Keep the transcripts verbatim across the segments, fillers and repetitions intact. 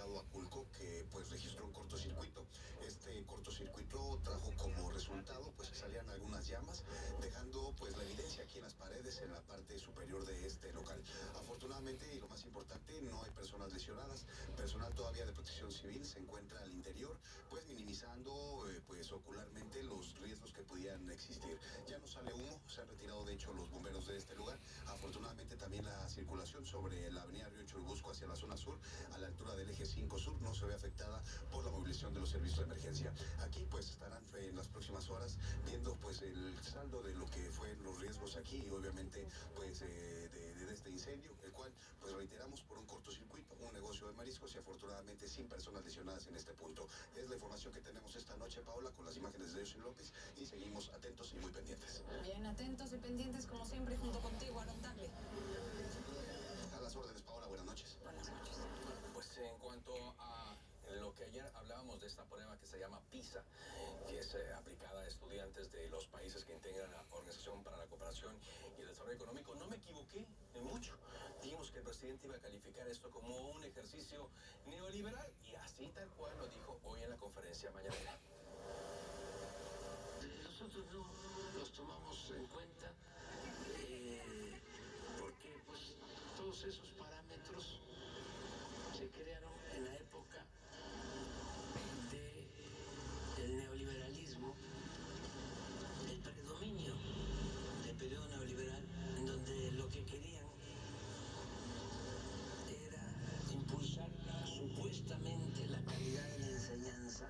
mercado Aculco, que pues registró un cortocircuito. Este cortocircuito trajo como resultado pues que salían algunas llamas, dejando pues la evidencia aquí en las paredes en la parte superior de este local. Afortunadamente, y lo más importante, no hay personas lesionadas. Personal todavía de protección civil se encuentra al interior, pues minimizando eh, pues ocularmente los riesgos que pudieran existir. Ya no sale humo, se han retirado de hecho los bomberos de este lugar. Afortunadamente también la circulación sobre la avenida Río Churubusco hacia la zona sur, a la altura del eje cinco sur, no se ve afectada por la movilización de los servicios de emergencia. Aquí pues estarán en las próximas horas viendo pues el saldo de lo que fue los riesgos aquí y obviamente pues eh, de, de este incendio, el cual pues reiteramos por un cortocircuito, un negocio de mariscos y afortunadamente sin personas lesionadas en este punto. Es la información que tenemos esta noche, Paola, con las imágenes de José López, y seguimos atentos y muy pendientes. Bien, atentos y pendientes como siempre junto contigo, Aaron Tagle. A las órdenes, Paola, buenas noches. Buenas noches. Pues en cuanto a lo que ayer hablábamos de esta prueba que se llama PISA, que es eh, aplicada a estudiantes de los países que integran la Organización para la Cooperación y el Desarrollo Económico, no me equivoqué en mucho. Dijimos que el presidente iba a calificar esto como un ejercicio neoliberal y así tal cual lo dijo hoy en la conferencia mañanera. Nosotros no los tomamos en cuenta eh, porque pues todos esos parámetros se crearon en la época de, del neoliberalismo, del predominio del periodo neoliberal, en donde lo que querían era impulsar supuestamente la calidad de la enseñanza,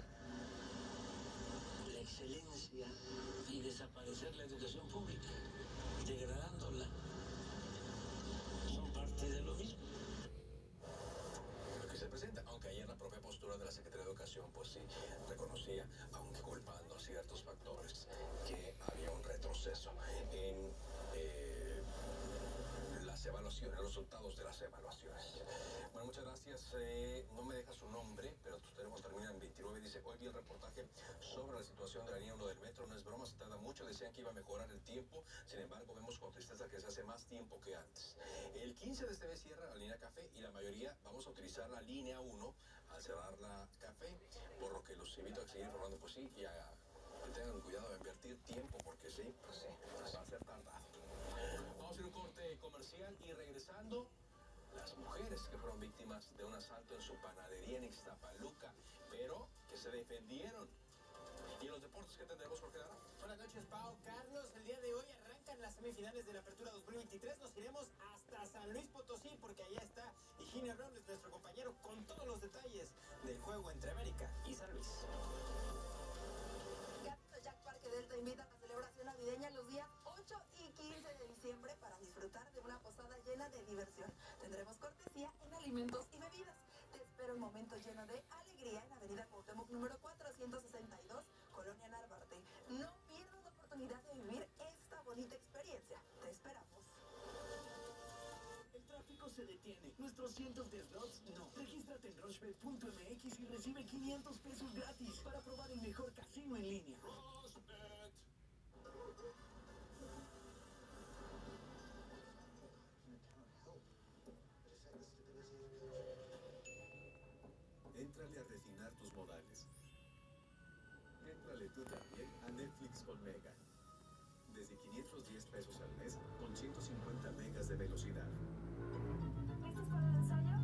la excelencia, y desaparecer la educación pública, degradándola. Son parte de lo mismo. Lo que se presenta, aunque ayer la propia postura de la Secretaría de Educación, pues sí, reconocía, aunque culpando a ciertos factores, que había un retroceso en eh, las evaluaciones, los resultados de las evaluaciones. Bueno, muchas gracias. Eh, no me deja su nombre, pero tu teléfono termina en veintinueve. Dice, hoy vi el reportaje sobre la situación de la línea uno del metro. No es broma, se tarda mucho. Decían que iba a mejorar el tiempo. Sin embargo, vemos con tristeza que se hace más tiempo que antes. El quince de este mes cierra la línea Café y la mayoría vamos a utilizar la línea uno al cerrar la Café, por lo que los invito a seguir informando, pues sí, y a que tengan cuidado de invertir tiempo, porque sí, pues sí, va a ser tardado. Vamos a hacer un corte comercial y regresando, las mujeres que fueron víctimas de un asalto en su panadería en Ixtapaluca, pero que se defendieron. ¿Y en los deportes qué tendremos, Jorge Lara? Buenas noches, Pau. Carlos, el día de hoy arrancan las semifinales de la Apertura dos mil veintitrés. Nos iremos hasta San Luis Potosí porque allá está Higinio Robles, nuestro compañero, con todos los detalles del juego entre América y San Luis. Jack Parque Delta invita a la celebración navideña los días ocho y quince de diciembre para disfrutar de una posada llena de diversión. Tendremos cortesía en alimentos y bebidas. Te espero un momento lleno de alegría en la avenida Cuauhtémoc número cuatrocientos sesenta y dos, Colonia Narvarte. No pierdas la oportunidad de vivir esta bonita experiencia. Te esperamos. El tráfico se detiene. Nuestros cientos de slots no. Regístrate en rushbet punto m x y recibe quinientos pesos gratis para probar el mejor casino en línea. Rushbet. Éntrale a refinar tus modales. Éntrale tú también a Netflix con Mega. Desde quinientos diez pesos al mes con ciento cincuenta megas de velocidad. ¿Listos para el ensayo?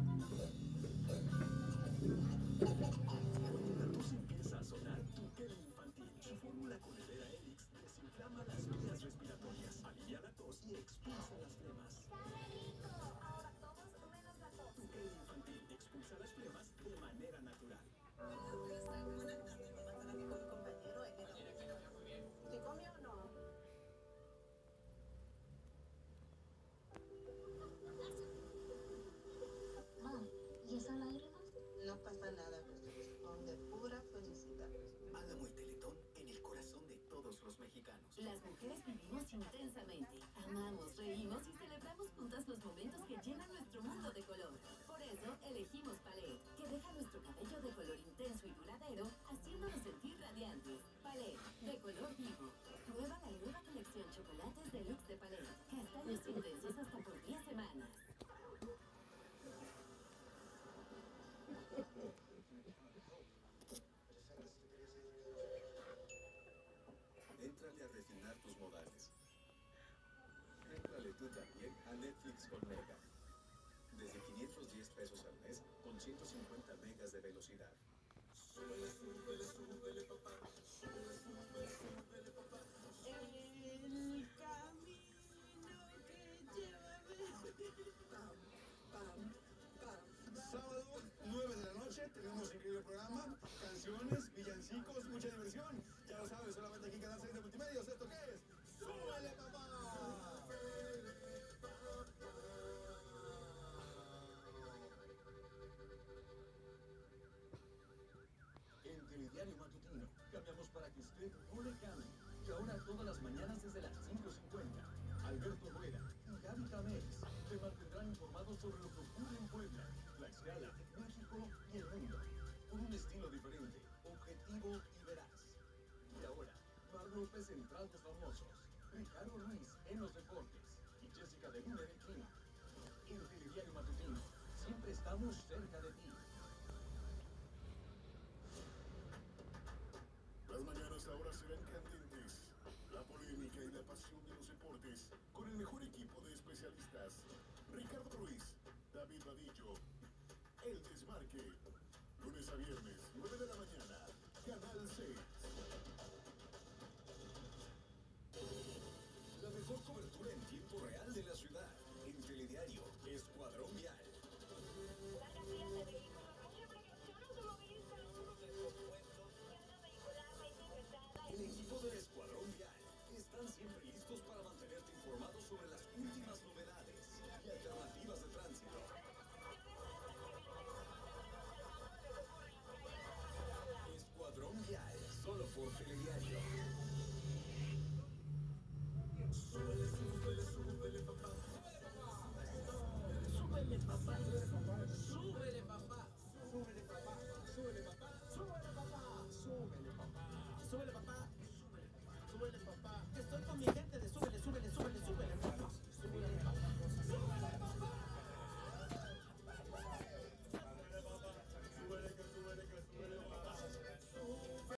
Cuando la tos empieza a sonar, tu gel infantil. Su fórmula con Helera Helix desinflama las vías respiratorias, alivia la tos y expulsa las flemas. Ahora todos menos la tos. Tu gel infantil expulsa las flemas de manera natural. Buenas tardes, me mandan aquí con mi compañero Enero. ¿Te comió o no? Ma, ¿y esas lágrimas? No pasa nada, son de pura felicidad. Hagamos el Teletón en el corazón de todos los mexicanos. Las mujeres vivimos intensamente, amamos, reímos y celebramos juntas los momentos que llenan nuestro mundo de color. Por eso elegimos Palette, que deja nuestro cabello de color intenso y duradero, haciéndonos sentir radiantes. Palette, de color vivo. Prueba la nueva colección Chocolates Deluxe de Palette. Castaños intensos hasta por diez semanas. refinar tus modales. Éntrale tú también a Netflix con Mega. Desde quinientos diez pesos al mes con ciento cincuenta megas de velocidad. Súbele, súbele, súbele, papá. Súbele, súbele, súbele, papá. El camino que lleva. Pam, pam. Sábado, nueve de la noche, tenemos un increíble programa, canciones, villancicos, mucha diversión. Ya lo sabes, solamente aquí en Canal seis de Multimedios. ¿Esto qué es? ¡Súbele, papá! En Telediario Matutino, cambiamos para que usted no le cambie. Y ahora todas las mañanas desde las cinco cincuenta, Alberto Rueda y Gaby Tamés te mantendrán informados sobre lo que ocurre en Puebla, Tlaxcala, México y el mundo. Con un estilo diferente, objetivo y veraz. Y ahora, Mar López en Tratos Famosos, Ricardo Ruiz en los deportes y Jessica de Luna en el clima. En Telediario Matutino, siempre estamos cerca de ti. Las mañanas ahora serán candentes. La polémica y la pasión de los deportes con el mejor equipo de especialistas. Ricardo